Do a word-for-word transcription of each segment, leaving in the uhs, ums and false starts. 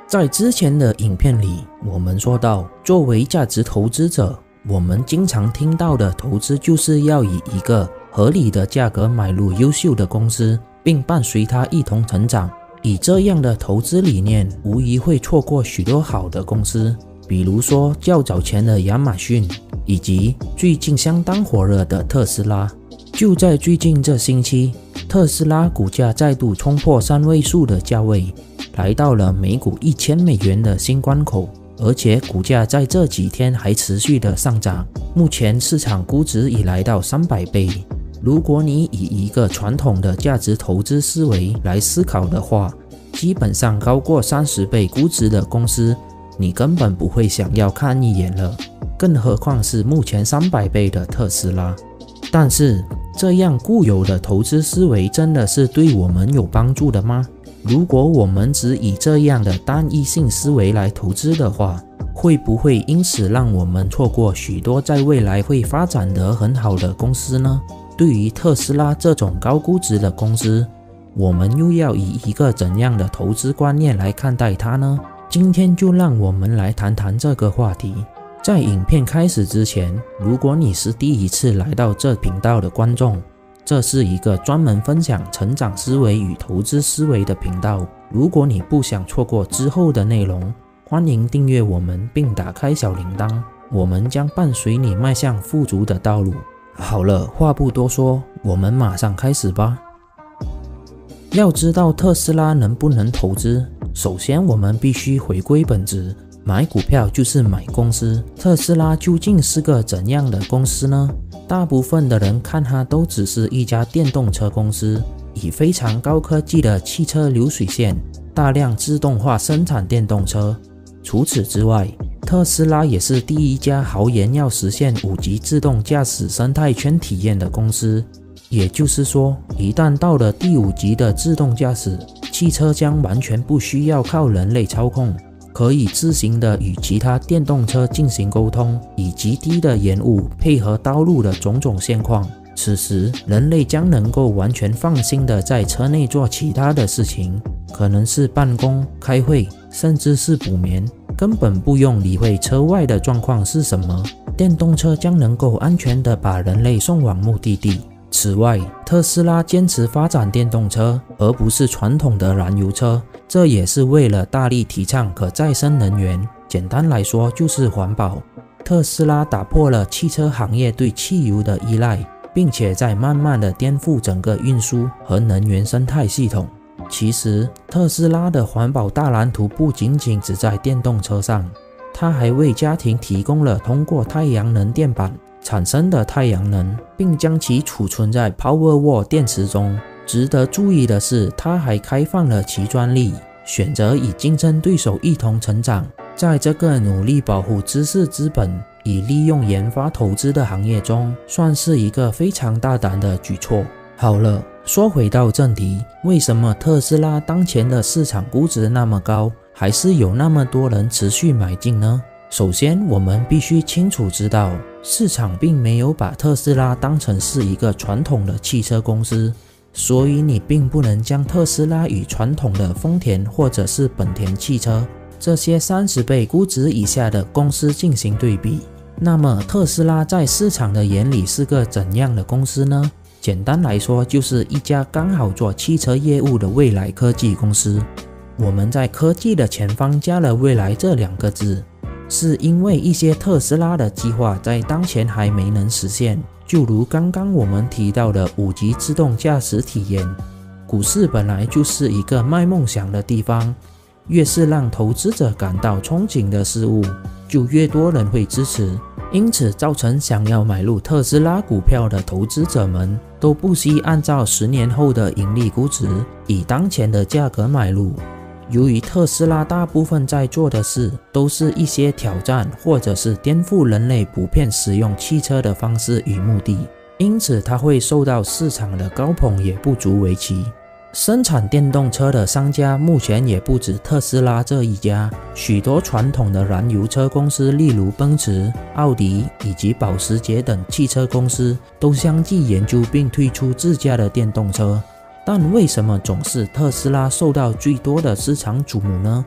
在之前的影片里，我们说到，作为价值投资者，我们经常听到的投资就是要以一个合理的价格买入优秀的公司，并伴随它一同成长。以这样的投资理念，无疑会错过许多好的公司，比如说较早前的亚马逊，以及最近相当火热的特斯拉。就在最近这星期，特斯拉股价再度冲破三位数的价位，来到了每股一千美元的新关口，而且股价在这几天还持续的上涨，目前市场估值已来到三百倍。如果你以一个传统的价值投资思维来思考的话，基本上高过三十倍估值的公司，你根本不会想要看一眼了，更何况是目前三百倍的特斯拉。但是，这样固有的投资思维真的是对我们有帮助的吗？如果我们只以这样的单一性思维来投资的话，会不会因此让我们错过许多在未来会发展得很好的公司呢？对于特斯拉这种高估值的公司，我们又要以一个怎样的投资观念来看待它呢？今天就让我们来谈谈这个话题。在影片开始之前，如果你是第一次来到这频道的观众，这是一个专门分享成长思维与投资思维的频道。如果你不想错过之后的内容，欢迎订阅我们并打开小铃铛，我们将伴随你迈向富足的道路。好了，话不多说，我们马上开始吧。要知道特斯拉能不能投资，首先我们必须回归本质，买股票就是买公司。特斯拉究竟是个怎样的公司呢？大部分的人看它都只是一家电动车公司，以非常高科技的汽车流水线，大量自动化生产电动车。除此之外，特斯拉也是第一家豪言要实现五级自动驾驶生态圈体验的公司。也就是说，一旦到了第五级的自动驾驶，汽车将完全不需要靠人类操控，可以自行的与其他电动车进行沟通，以极低的延误配合道路的种种现况。此时，人类将能够完全放心的在车内做其他的事情，可能是办公、开会，甚至是补眠，根本不用理会车外的状况是什么。电动车将能够安全的把人类送往目的地。此外，特斯拉坚持发展电动车，而不是传统的燃油车，这也是为了大力提倡可再生能源。简单来说，就是环保。特斯拉打破了汽车行业对汽油的依赖，并且在慢慢的颠覆整个运输和能源生态系统。其实，特斯拉的环保大蓝图不仅仅只在电动车上，它还为家庭提供了通过太阳能电板产生的太阳能，并将其储存在 Powerwall 电池中。值得注意的是，它还开放了其专利，选择与竞争对手一同成长。在这个努力保护知识资本以利用研发投资的行业中，算是一个非常大胆的举措。好了，说回到正题，为什么特斯拉当前的市场估值那么高，还是有那么多人持续买进呢？首先，我们必须清楚知道，市场并没有把特斯拉当成是一个传统的汽车公司，所以你并不能将特斯拉与传统的丰田或者是本田汽车这些三十倍估值以下的公司进行对比。那么，特斯拉在市场的眼里是个怎样的公司呢？简单来说，就是一家刚好做汽车业务的未来科技公司。我们在科技的前方加了未来这两个字，是因为一些特斯拉的计划在当前还没能实现，就如刚刚我们提到的五级自动驾驶体验。股市本来就是一个卖梦想的地方，越是让投资者感到憧憬的事物，就越多人会支持，因此造成想要买入特斯拉股票的投资者们都不惜按照十年后的盈利估值，以当前的价格买入。由于特斯拉大部分在做的事都是一些挑战或者是颠覆人类普遍使用汽车的方式与目的，因此它会受到市场的高捧也不足为奇。生产电动车的商家目前也不止特斯拉这一家，许多传统的燃油车公司，例如奔驰、奥迪以及保时捷等汽车公司，都相继研究并推出自家的电动车。但为什么总是特斯拉受到最多的市场瞩目呢？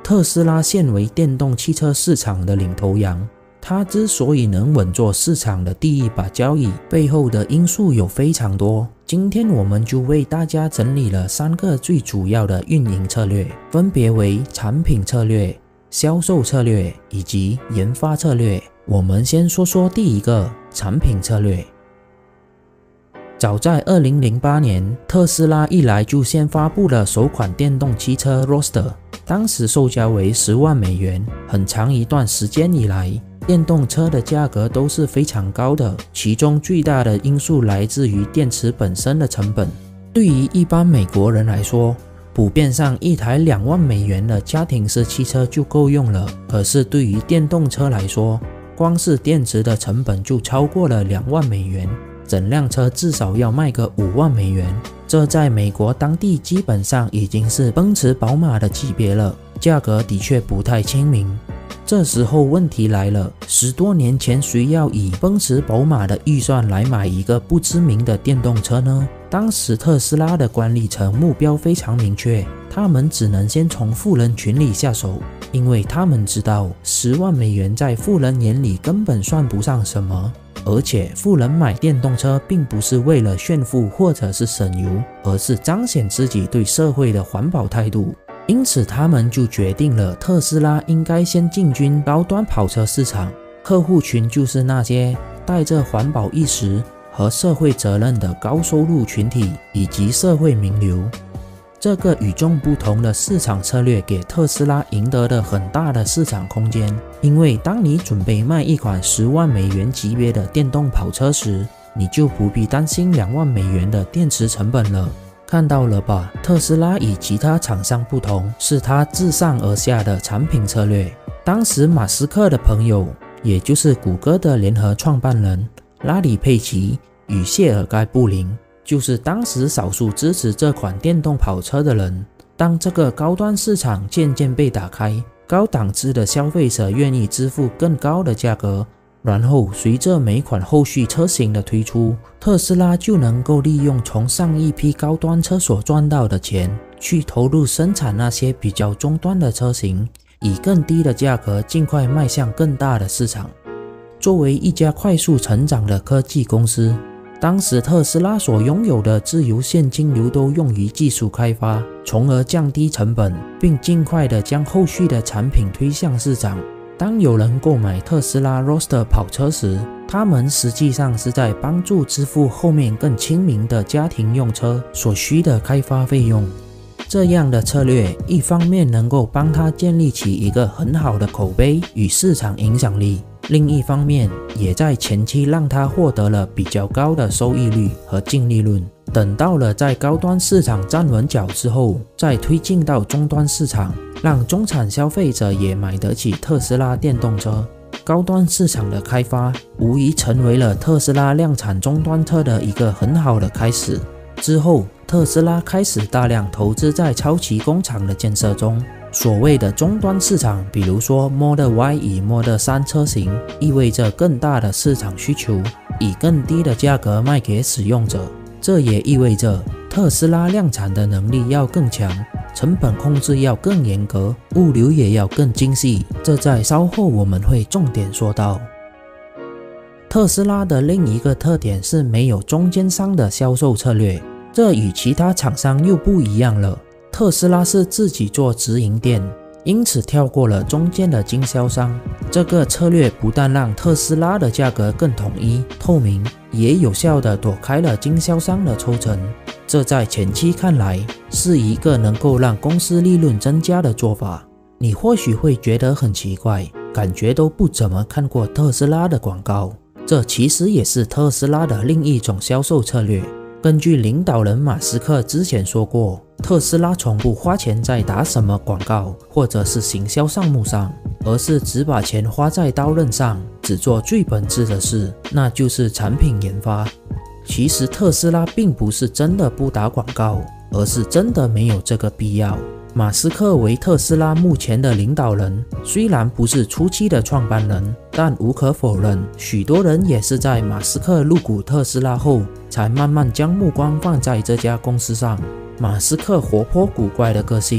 特斯拉现为电动汽车市场的领头羊。它之所以能稳坐市场的第一把交椅，背后的因素有非常多。今天我们就为大家整理了三个最主要的运营策略，分别为产品策略、销售策略以及研发策略。我们先说说第一个，产品策略。早在二零零八年，特斯拉一来就先发布了首款电动汽车 Roadster， 当时售价为十万美元。很长一段时间以来，电动车的价格都是非常高的，其中最大的因素来自于电池本身的成本。对于一般美国人来说，普遍上一台两万美元的家庭式汽车就够用了。可是对于电动车来说，光是电池的成本就超过了两万美元，整辆车至少要卖个五万美元。这在美国当地基本上已经是奔驰、宝马的级别了，价格的确不太亲民。这时候问题来了，十多年前谁要以奔驰、宝马的预算来买一个不知名的电动车呢？当时特斯拉的管理层目标非常明确，他们只能先从富人群里下手，因为他们知道十万美元在富人眼里根本算不上什么。而且富人买电动车并不是为了炫富或者是省油，而是彰显自己对社会的环保态度。因此他们就决定了特斯拉应该先进军高端跑车市场，客户群就是那些带着环保意识和社会责任的高收入群体以及社会名流。这个与众不同的市场策略给特斯拉赢得了很大的市场空间，因为当你准备卖一款十万美元级别的电动跑车时，你就不必担心两万美元的电池成本了。看到了吧，特斯拉与其他厂商不同，是它自上而下的产品策略。当时马斯克的朋友，也就是谷歌的联合创办人拉里·佩奇与谢尔盖·布林，就是当时少数支持这款电动跑车的人。当这个高端市场渐渐被打开，高档次的消费者愿意支付更高的价格，然后随着每款后续车型的推出，特斯拉就能够利用从上一批高端车所赚到的钱，去投入生产那些比较中端的车型，以更低的价格尽快迈向更大的市场。作为一家快速成长的科技公司，当时特斯拉所拥有的自由现金流都用于技术开发，从而降低成本，并尽快地将后续的产品推向市场。当有人购买特斯拉 Roadster 跑车时，他们实际上是在帮助支付后面更亲民的家庭用车所需的开发费用。这样的策略一方面能够帮他建立起一个很好的口碑与市场影响力，另一方面也在前期让他获得了比较高的收益率和净利润。等到了在高端市场站稳脚之后，再推进到中端市场，让中产消费者也买得起特斯拉电动车。高端市场的开发无疑成为了特斯拉量产终端车的一个很好的开始。之后，特斯拉开始大量投资在超级工厂的建设中。所谓的终端市场，比如说 Model Y 与 Model 三车型，意味着更大的市场需求，以更低的价格卖给使用者。这也意味着特斯拉量产的能力要更强，成本控制要更严格，物流也要更精细，这在稍后我们会重点说到。特斯拉的另一个特点是没有中间商的销售策略，这与其他厂商又不一样了。特斯拉是自己做直营店，因此跳过了中间的经销商。这个策略不但让特斯拉的价格更统一透明，也有效地躲开了经销商的抽成。这在前期看来是一个能够让公司利润增加的做法。你或许会觉得很奇怪，感觉都不怎么看过特斯拉的广告。这其实也是特斯拉的另一种销售策略。根据领导人马斯克之前说过，特斯拉从不花钱在打什么广告或者是行销项目上，而是只把钱花在刀刃上，只做最本质的事，那就是产品研发。其实特斯拉并不是真的不打广告，而是真的没有这个必要。马斯克为特斯拉目前的领导人，虽然不是初期的创办人，但无可否认，许多人也是在马斯克入股特斯拉后，才慢慢将目光放在这家公司上。马斯克活泼古怪的个性，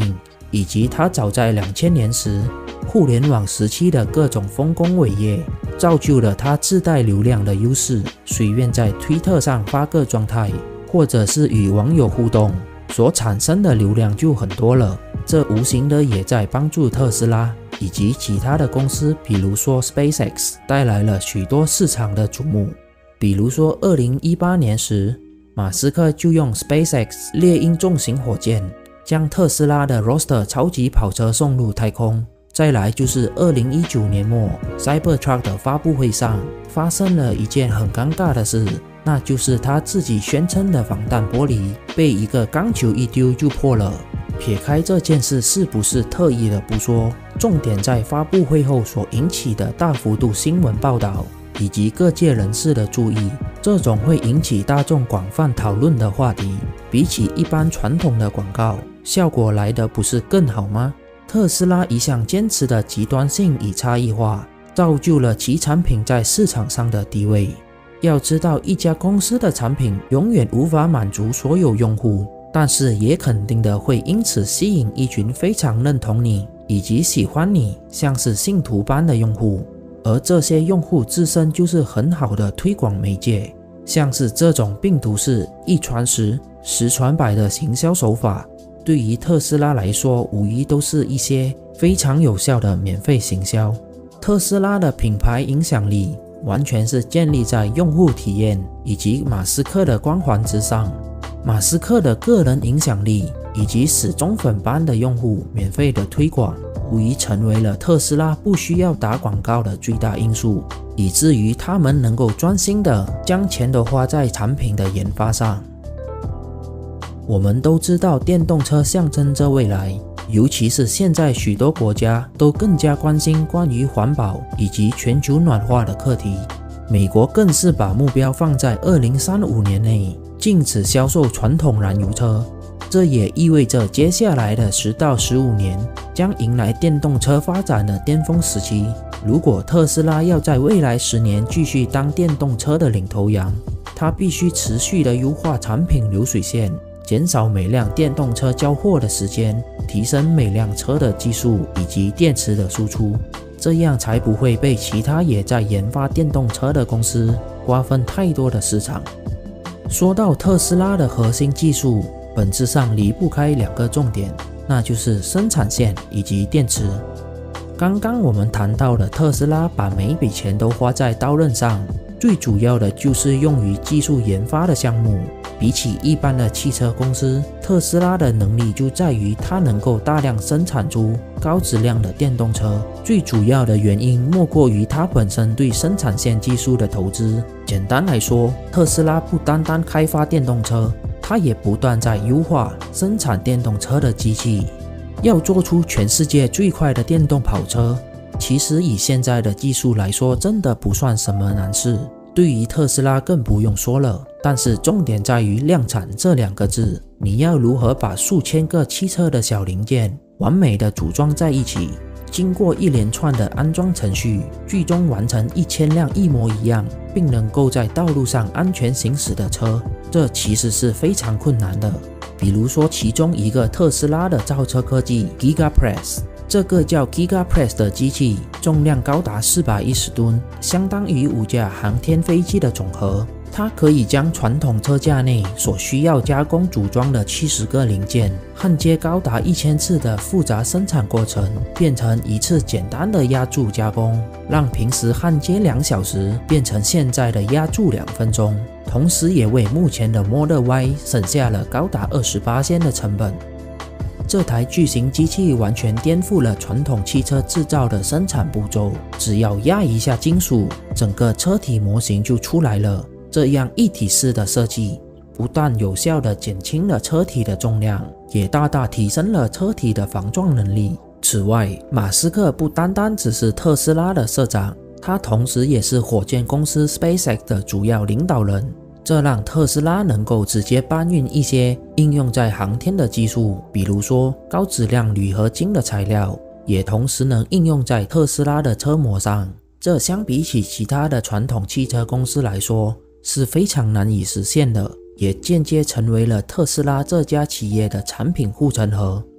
以及他早在两千年时互联网时期的各种丰功伟业，造就了他自带流量的优势。随便在推特上发个状态，或者是与网友互动，所产生的流量就很多了。这无形的也在帮助特斯拉以及其他的公司，比如说 SpaceX 带来了许多市场的瞩目。比如说二零一八年时，马斯克就用 SpaceX 猎鹰重型火箭将特斯拉的 Roadster 超级跑车送入太空。再来就是二零一九年末 Cybertruck 的发布会上发生了一件很尴尬的事，那就是他自己宣称的防弹玻璃被一个钢球一丢就破了。撇开这件事是不是特意的不说，重点在发布会后所引起的大幅度新闻报道以及各界人士的注意。这种会引起大众广泛讨论的话题，比起一般传统的广告，效果来得不是更好吗？特斯拉一向坚持的极端性与差异化，造就了其产品在市场上的地位。要知道，一家公司的产品永远无法满足所有用户，但是也肯定的会因此吸引一群非常认同你以及喜欢你，像是信徒般的用户。而这些用户自身就是很好的推广媒介，像是这种病毒式一传十十传百的行销手法，对于特斯拉来说无疑都是一些非常有效的免费行销。特斯拉的品牌影响力完全是建立在用户体验以及马斯克的光环之上。马斯克的个人影响力以及死忠粉般的用户免费的推广，无疑成为了特斯拉不需要打广告的最大因素，以至于他们能够专心的将钱都花在产品的研发上。我们都知道电动车象征着未来，尤其是现在许多国家都更加关心关于环保以及全球暖化的课题。美国更是把目标放在二零三五年内禁止销售传统燃油车，这也意味着接下来的十到十五年将迎来电动车发展的巅峰时期。如果特斯拉要在未来十年继续当电动车的领头羊，它必须持续的优化产品流水线，减少每辆电动车交货的时间，提升每辆车的技术以及电池的输出，这样才不会被其他也在研发电动车的公司瓜分太多的市场。说到特斯拉的核心技术，本质上离不开两个重点，那就是生产线以及电池。刚刚我们谈到了特斯拉把每笔钱都花在刀刃上，最主要的就是用于技术研发的项目。比起一般的汽车公司，特斯拉的能力就在于它能够大量生产出高质量的电动车。最主要的原因莫过于它本身对生产线技术的投资。简单来说，特斯拉不单单开发电动车，它也不断在优化生产电动车的机器。要做出全世界最快的电动跑车，其实以现在的技术来说，真的不算什么难事。对于特斯拉更不用说了，但是重点在于量产这两个字。你要如何把数千个汽车的小零件完美的组装在一起，经过一连串的安装程序，最终完成一千辆一模一样并能够在道路上安全行驶的车，这其实是非常困难的。比如说其中一个特斯拉的造车科技 Gigapress， 这个叫 Gigapress 的机器重量高达四百一十吨，相当于五架航天飞机的总和。它可以将传统车架内所需要加工组装的七十个零件，焊接高达一千次的复杂生产过程，变成一次简单的压铸加工，让平时焊接两小时变成现在的压铸两分钟，同时也为目前的 Model Y 省下了高达 百分之二十 的成本。这台巨型机器完全颠覆了传统汽车制造的生产步骤，只要压一下金属，整个车体模型就出来了。这样一体式的设计，不但有效地减轻了车体的重量，也大大提升了车体的防撞能力。此外，马斯克不单单只是特斯拉的社长，他同时也是火箭公司 SpaceX 的主要领导人，这让特斯拉能够直接搬运一些应用在航天的技术，比如说高质量铝合金的材料，也同时能应用在特斯拉的车模上。这相比起其他的传统汽车公司来说，是非常难以实现的，也间接成为了特斯拉这家企业的产品护城河。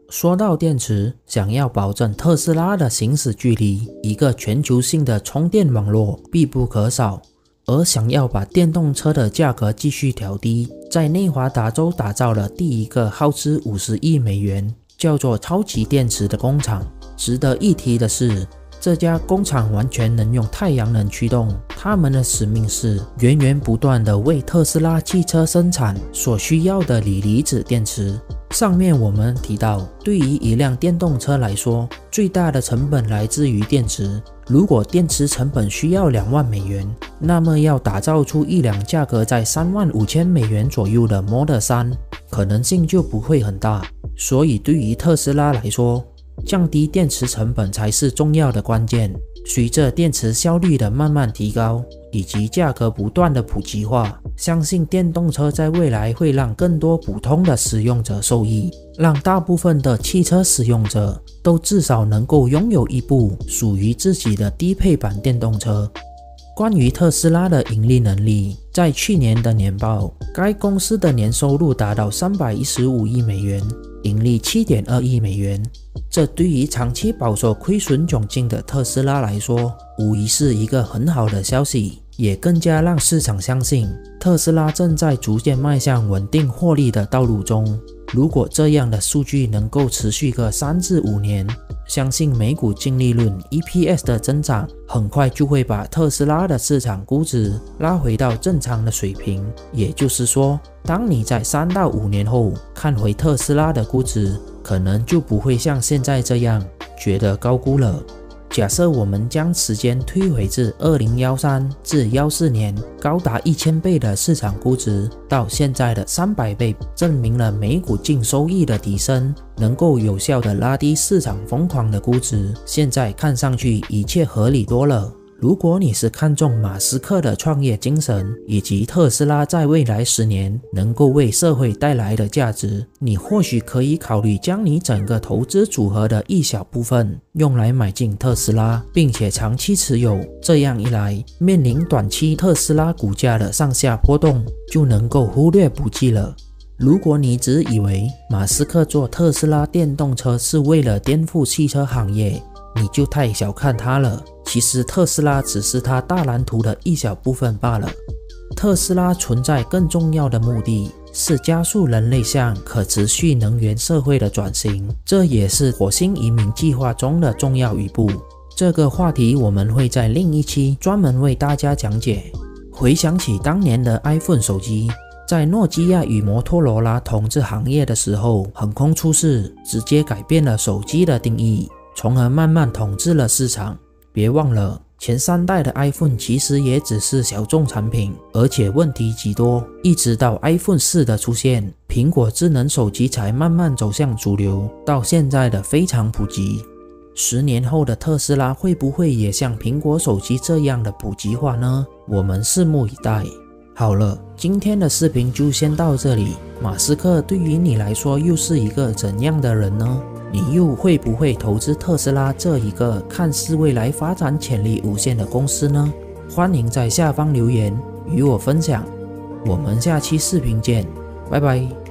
说到电池，想要保证特斯拉的行驶距离，一个全球性的充电网络必不可少。而想要把电动车的价格继续调低，在内华达州打造了第一个耗资五十亿美元，叫做超级电池的工厂。值得一提的是，这家工厂完全能用太阳能驱动，他们的使命是源源不断地为特斯拉汽车生产所需要的锂离子电池。上面我们提到，对于一辆电动车来说，最大的成本来自于电池。如果电池成本需要两万美元，那么要打造出一辆价格在三万五千美元左右的 Model 三，可能性就不会很大。所以对于特斯拉来说，降低电池成本才是重要的关键。随着电池效率的慢慢提高，以及价格不断的普及化，相信电动车在未来会让更多普通的使用者受益，让大部分的汽车使用者都至少能够拥有一部属于自己的低配版电动车。关于特斯拉的盈利能力，在去年的年报，该公司的年收入达到三百一十五亿美元，盈利 七点二亿美元。这对于长期饱受亏损窘境的特斯拉来说，无疑是一个很好的消息，也更加让市场相信特斯拉正在逐渐迈向稳定获利的道路中。如果这样的数据能够持续个三至五年，相信每股净利润 E P S 的增长很快就会把特斯拉的市场估值拉回到正常的水平。也就是说，当你在三到五年后看回特斯拉的估值，可能就不会像现在这样觉得高估了。假设我们将时间推回至二零一三至一四年高达一千倍的市场估值，到现在的三百倍，证明了每股净收益的提升能够有效地拉低市场疯狂的估值。现在看上去一切合理多了。如果你是看重马斯克的创业精神，以及特斯拉在未来十年能够为社会带来的价值，你或许可以考虑将你整个投资组合的一小部分用来买进特斯拉，并且长期持有。这样一来，面临短期特斯拉股价的上下波动，就能够忽略不计了。如果你只以为马斯克做特斯拉电动车是为了颠覆汽车行业，你就太小看他了。其实特斯拉只是他大蓝图的一小部分罢了。特斯拉存在更重要的目的是加速人类向可持续能源社会的转型，这也是火星移民计划中的重要一步。这个话题我们会在另一期专门为大家讲解。回想起当年的 iPhone 手机，在诺基亚与摩托罗拉统治行业的时候横空出世，直接改变了手机的定义，从而慢慢统治了市场。别忘了，前三代的 iPhone 其实也只是小众产品，而且问题极多，一直到 iPhone 四的出现，苹果智能手机才慢慢走向主流，到现在的非常普及。十年后的特斯拉会不会也像苹果手机这样的普及化呢？我们拭目以待。好了，今天的视频就先到这里。马斯克对于你来说又是一个怎样的人呢？你又会不会投资特斯拉这一个看似未来发展潜力无限的公司呢？欢迎在下方留言与我分享。我们下期视频见，拜拜。